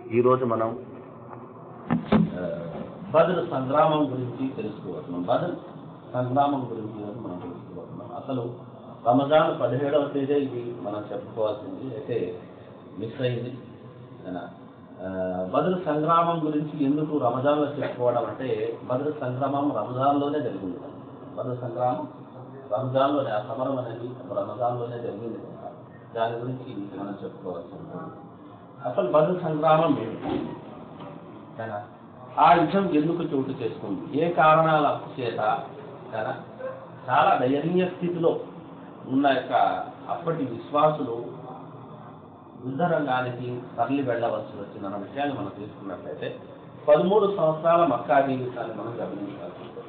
ఈరోజు మనం బద్ర్ సంగ్రామం గురించి తెలుసుకోబోతున్నాం. బద్ర్ సంగ్రామం గురించి మనం తెలుసుకోబోతున్నాం. అసలు రమజాన్ 17వ తేదీ ఇది మనం చెప్పుకోవాల్సింది, అయితే మిస్ అయింది. బద్ర్ సంగ్రామం గురించి ఎందుకు రమజాన్లో చెప్పుకోవడం అంటే, బద్ర్ సంగ్రామం రంజాన్లోనే జరిగింది. బద్ర్ సంగ్రామం రంజాన్లోనే, ఆ సమరం అనేది రంజాన్లోనే జరిగింది. దాని గురించి మనం చెప్పుకోవాల్సి ఉంటుంది. అసలు బద్ర్ సంగ్రామం ఏంటి, ఆ యుద్ధం ఎందుకు చోటు చేసుకుంది, ఏ కారణాల చేత చాలా దయనీయ స్థితిలో ఉన్న యొక్క అప్పటి విశ్వాసులు యుద్ధ రంగానికి తరలి వెళ్ళవలసి వచ్చిందన్న విషయాన్ని మనం తీసుకున్నట్లయితే 13 సంవత్సరాల మక్కా జీవితాన్ని మనం గమనించాల్సి ఉంటుంది.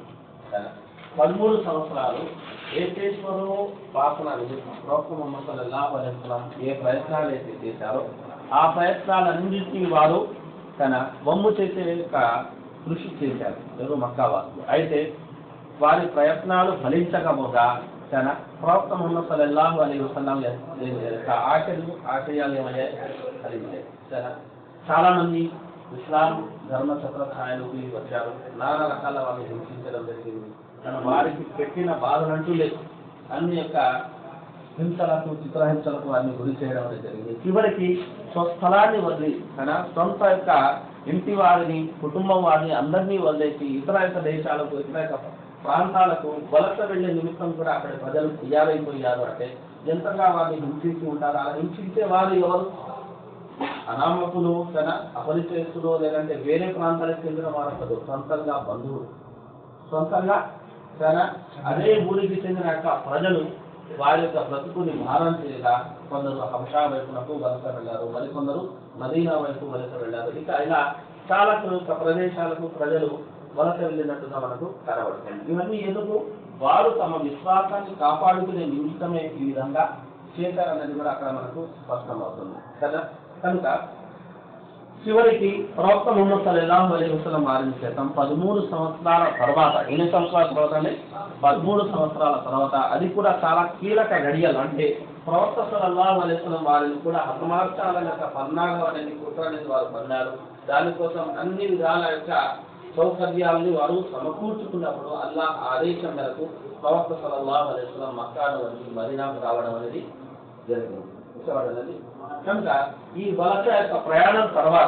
13 సంవత్సరాలు ఏకేశ్వరము పాసన ప్రవక్త ముహమ్మద్ సల్లల్లాహు అలైహి వసల్లం ఏ ప్రయత్నాలు అయితే చేశారో ఆ ప్రయత్నాలన్నింటినీ వారు వమ్ము చేసే యొక్క కృషి చేశారు ఎవరు మక్కా వాసులు. అయితే వారి ప్రయత్నాలు ఫలించకపోగా ప్రవక్త ముహమ్మద్ సల్లల్లాహు అలైహి వసల్లం యొక్క ఆశయాలు ఏమయ్యాయి, ఫలించాయి. చాలా మంది ఇస్లాం ధర్మ ఛత్రఛాయలోకి వచ్చారు. నానా రకాల వాళ్ళని హింసించడం జరిగింది. వారికి పెట్టిన బాధలంటూ లేదు. అన్ని యొక్క హింసలకు, చిత్రహింసలకు వారిని గురి చేయడం అనేది జరిగింది. చివరికి స్వస్థలాన్ని వదిలి సొంత యొక్క ఇంటి వారిని, కుటుంబం వారిని అందరినీ వదిలేసి ఇతర యొక్క దేశాలకు, ఇతర యొక్క ప్రాంతాలకు వలస వెళ్లే నిమిత్తం కూడా అక్కడ ప్రజలు తయారైపోయారు. అంటే ఎంతగా వారిని హింసించి ఉంటారు. అలా హింసించే వారు ఎవరు? అనామకులు, అపరిచయస్తులు, లేదంటే వేరే ప్రాంతాలకు చెందిన వారు కాదు, సొంతంగా బంధువులు, సొంతంగా అదే ఊరికి చెందిన యొక్క ప్రజలు వారి యొక్క బ్రతుకుని భారం చేయగా కొందరు హబషా వైపునకు వలస వెళ్ళారు, మరికొందరు మదీనా వైపు వలస వెళ్ళారు. ఇక ఇలా చాలా ప్రదేశాలకు ప్రజలు వలస వెళ్ళినట్టుగా మనకు కనబడుతుంది. ఇవన్నీ ఎందుకు? వారు తమ విశ్వాసాన్ని కాపాడుకునే నిమిత్తమే ఈ విధంగా చేశారన్నది కూడా అక్కడ మనకు స్పష్టమవుతుంది కదా. కనుక చివరికి ప్రవక్త ముహమ్మద్ సల్లల్లాహు అలైహి వసల్లం వారిని చేతం 13 సంవత్సరాల తర్వాత, 8 సంవత్సరాల తర్వాతనే 13 సంవత్సరాల తర్వాత, అది కూడా చాలా కీలక గడియలు. అంటే ప్రవక్త సల్లల్లాహు అలైహి వసల్లం వారిని కూడా హతమార్చాలనే యొక్క పన్నాగం అనేది, కుట్ర అనేది వారు పన్నారు. దానికోసం అన్ని విధాల యొక్క సౌకర్యాలను వారు సమకూర్చుకున్నప్పుడు అల్లాహ్ ఆదేశం మేరకు ప్రవక్త సల్లల్లాహు అలైహి వసల్లం మక్కాను వదిలి మదీనాకు రావడం అనేది జరిగింది. కనుక ఈ వలస యొక్క ప్రయాణం తర్వాత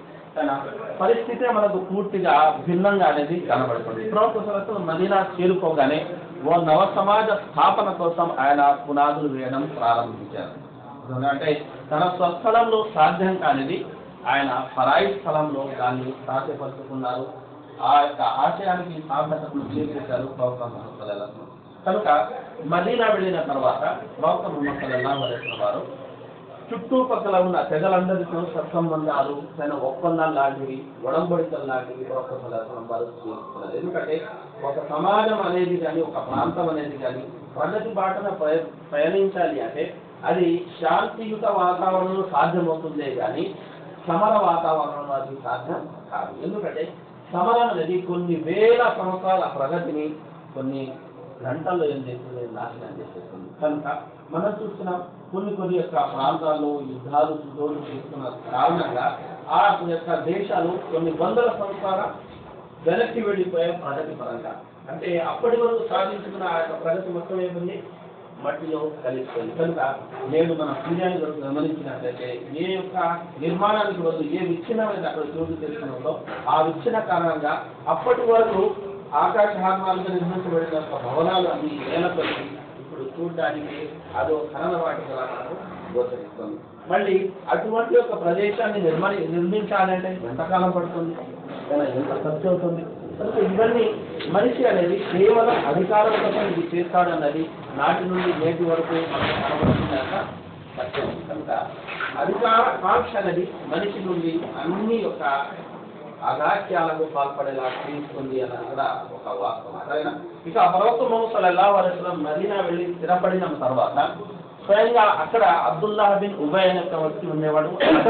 పరిస్థితి మనకు పూర్తిగా భిన్నంగా అనేది కనబడుతుంది. ప్రవక్త సల్లల్లాహు అలైహి వసల్లం మదీనా చేరుకోగానే ఓ నవ సమాజ స్థాపన కోసం ఆయన పునాదులు వేయడం ప్రారంభించారు. అంటే తన స్వస్థలంలో సాధ్యం కానిది ఆయన పరాయి స్థలంలో దాన్ని సాధ్యపరుచుకున్నారు. ఆ యొక్క ఆశయానికి సార్థకతను చేసేశారు ప్రవక్త ముహమ్మద్ సల్లల్లాహు అలైహి వసల్లం. కనుక మదీనా వెళ్ళిన తర్వాత ప్రవక్త ముహమ్మద్ సల్లల్లాహు అలైహి వసల్లం వారు చుట్టుపక్కల ఉన్న తెగలందరితో సత్సంబంధాలు, ఒప్పందాలు లాంటివి, ఒడంబడికలు లాంటివి ప్రవక్త సల్లల్లాహు అలైహి వసల్లం వారు చేసుకున్నారు. ఎందుకంటే ఒక సమాజం అనేది కానీ, ఒక ప్రాంతం అనేది కానీ ప్రగతి బాటన పయనించాలి అంటే అది శాంతియుత వాతావరణంలో సాధ్యమవుతుందే కానీ సమర వాతావరణంలో అది సాధ్యం కాదు. ఎందుకంటే సమరం అనేది కొన్ని వేల సంవత్సరాల ప్రగతిని కొన్ని గంటల్లో ఏం చేస్తుంది, నాశనం చేసేస్తుంది. కనుక మనం చూస్తున్నాం కొన్ని యొక్క ప్రాంతాల్లో యుద్ధాలు చోటు చేస్తున్న కారణంగా ఆ యొక్క దేశాలు కొన్ని వందల సంవత్సరాల వెనక్కి వెళ్ళిపోయే ప్రగతి పరంగా. అంటే అప్పటి వరకు సాధించుకున్న ఆ యొక్క ప్రగతి మొత్తం ఏముంది, మట్టిలో కలిసిపోయింది. కనుక నేడు మన సూర్యాన్ని గమనించినట్లయితే ఏ యొక్క నిర్మాణానికి వరకు ఏ విచ్ఛిన్నమైతే అక్కడ చోటు చేసుకున్నదో ఆ విచ్ఛిన్న కారణంగా అప్పటి వరకు ఆకాశ హార్మాలుగా నిర్మించబడిన యొక్క భవనాలు అన్ని ఏలకొచ్చి ఇప్పుడు చూడడానికి అదో ఖనన వాటిగా మనకు గోచరిస్తుంది. మళ్ళీ అటువంటి యొక్క ప్రదేశాన్ని నిర్మించాలంటే ఎంతకాలం పడుతుంది, ఎంత ఖర్చు అవుతుంది. కనుక ఇవన్నీ మనిషి అనేది కేవలం అధికారం కోసం ఇది చేస్తాడన్నది నాటి నుండి నేటి వరకు మనకు కనబడుతున్నాక సత్యం. కనుక అధికార కాంక్ష అనేది మనిషి నుండి అన్ని యొక్క అగాత్యాలకు పాల్పడేలా తీసుకుంది అన్నది కూడా ఒక వాస్తవం. సరేనా? ఇక ప్రవక్త ముహమ్మద్ సల్లల్లాహు అలైహి వసల్లం మదీనా వెళ్ళి స్థిరపడిన తర్వాత స్వయంగా అక్కడ అబ్దుల్లాహ్ బిన్ ఉబయ్ అనే వ్యక్తి ఉండేవాడు.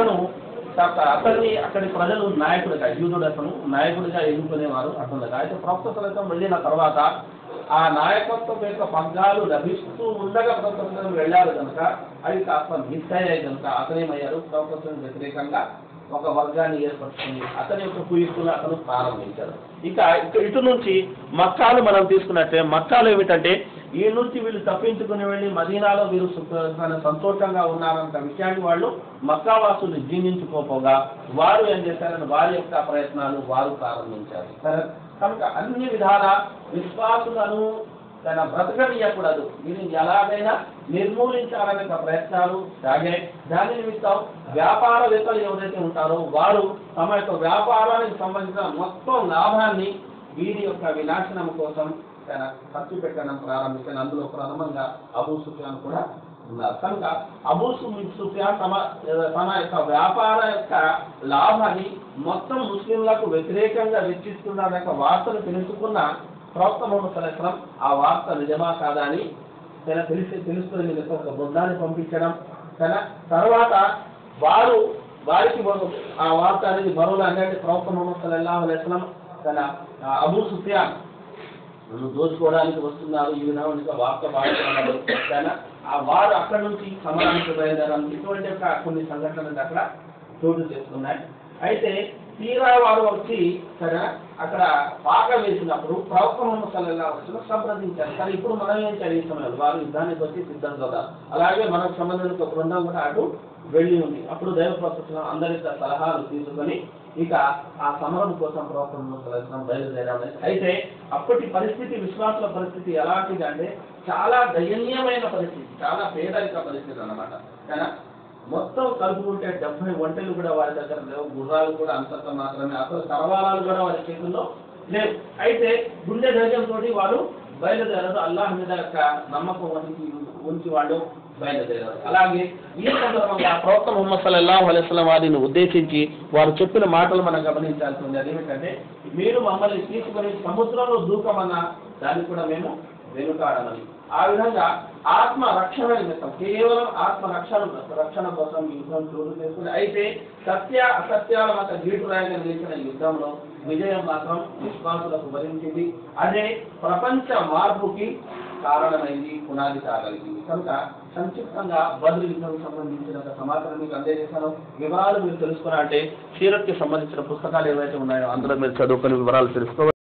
అతన్ని అక్కడి ప్రజలు నాయకుడిగా, యూదుడు అతను నాయకుడిగా ఎన్నుకునేవారు అతనుగా. అయితే ప్రవక్త సల్లల్లాహు అలైహి వసల్లం వెళ్ళిన తర్వాత ఆ నాయకత్వం యొక్క పగ్గాలు లభిస్తూ ఉండగా ప్రవక్త సల్లల్లాహు అలైహి వసల్లం వెళ్ళారు కనుక అవి కాస్త మిస్ అయ్యాయి. కనుక అతనేమయ్యారు, ప్రవక్త సల్లల్లాహు అలైహి వసల్లం వ్యతిరేకంగా ఒక వర్గాన్ని ఏర్పరుచుకుని అతని యొక్క కుయుక్తులు అతను ప్రారంభించాడు. ఇక ఇటు నుంచి మక్కాలు మనం తీసుకున్నట్టే, మక్కాలు ఏమిటంటే ఈ నుంచి వీళ్ళు తప్పించుకుని వెళ్ళి మదీనాలో వీరు సంతోషంగా ఉన్నారన్న విషయాన్ని వాళ్ళు మక్కావాసులు జీర్ణించుకోపోగా వారు ఏం చేశారని వారి యొక్క ప్రయత్నాలు వారు ప్రారంభించారు. కనుక అన్ని విధాల విశ్వాసులను తన బ్రతకనీయకూడదు, దీనిని ఎలాగైనా నిర్మూలించాలనే ప్రయత్నాలు సాగాయి. దాని నిమిత్తం వ్యాపారవేత్తలు ఎవరైతే ఉంటారో వారు తమ యొక్క వ్యాపారానికి సంబంధించిన మొత్తం లాభాన్ని వీరి యొక్క వినాశనం కోసం తన ఖర్చు పెట్టడం ప్రారంభించారు. అందులో ప్రథమంగా అబూ సుఫియాన్ కూడా ఉన్నారు. కనుక అబూ సుఫియాన్ తన యొక్క వ్యాపార యొక్క లాభాన్ని మొత్తం ముస్లింలకు వ్యతిరేకంగా వెచ్చిస్తున్న యొక్క వార్తను తెలుసుకున్న ప్రవక్త ముహమ్మద్ సల్లల్లాహు అలైహి వసల్లం ఆ వార్త నిజమా కాదా అని తెలుసుకునే ఒక బృందాన్ని పంపించడం, తర్వాత వారికి ఆ వార్త అనేది మరోలా అంటే ప్రవక్త ముహమ్మద్ సల్లల్లాహు అలైహి వసల్లం తన అబూ సుఫియాన్ నన్ను దోచుకోవడానికి వస్తున్నారు, ఈ విధంగా వార్త బాగుతున్నారు, వారు అక్కడ నుంచి సమరానికి బయలుదేరాలి. ఇటువంటి యొక్క కొన్ని సంఘటనలు అక్కడ చోటు చేస్తున్నాయి. అయితే తీరా వారు వచ్చి అక్కడ పాక వేసినప్పుడు ప్రవక్త ముహమ్మద్ సల్లల్లాహు అలైహి వసల్లం సంప్రదించారు. కానీ ఇప్పుడు మనం ఏం చదివిస్తున్నాం, వారు యుద్ధానికి వచ్చి సిద్ధం కదా, అలాగే మనకు సంబంధించిన ఒక బృందం కూడా అటు వెళ్ళి ఉంది. అప్పుడు దైవ ప్రవక్త అందరి సలహాలు తీసుకొని ఇక ఆ సమరం కోసం ప్రవక్త ముహమ్మద్ సల్లల్లాహు అలైహి వసల్లం బయలుదేరాలి. అయితే అప్పటి పరిస్థితి, విశ్వాసుల పరిస్థితి ఎలాంటిది అంటే చాలా దయనీయమైన పరిస్థితి, చాలా పేదరిక పరిస్థితి అన్నమాట. కానీ మొత్తం కలుపుకుంటే 70 ఒంటెలు కూడా వారి దగ్గర లేవు, గుర్రాలు కూడా అంతంత మాత్రమే, అసలు కరవాలాలు కూడా వారి చేతుల్లో లేవు. అయితే గుండె ధైర్యంతో వాళ్ళు బయలుదేరారు, అల్లాహ్ మీద యొక్క నమ్మకం ఉంచి వాళ్ళు బయలుదేరారు. అలాగే ఈ సందర్భంగా ప్రవక్త ముహమ్మద్ సల్లల్లాహు అలైహి వసల్లం వారిని ఉద్దేశించి వారు చెప్పిన మాటలు మనం గమనించాల్సి ఉంది. అదేమిటంటే మీరు మమ్మల్ని తీసుకొని సముద్రంలో దూకమన్నా దాన్ని కూడా మేము వెనుకాడమని. ఆ విధంగా ఆత్మ రక్షణ నిమిత్తం, కేవలం ఆత్మ రక్షణ కోసం యుద్ధం చోటు చేసుకుని, అయితే సత్య అసత్యాల మధ్య గీటురాయిగా నిలిచిన యుద్ధంలో విజయం మాత్రం విశ్వాసులకు వరించింది. అదే ప్రపంచ మార్పుకి కారణమైంది, పునాది కాగలిగింది. కనుక సంక్షిప్తంగా బద్ర్ యుద్ధం సంబంధించిన సమాచారం మీకు అందజేశాను. వివరాలు మీరు తెలుసుకున్నారంటే సీరత్కి సంబంధించిన పుస్తకాలు ఏవైతే ఉన్నాయో అందులో మీరు చదువుకుని వివరాలు తెలుసుకోవాలి.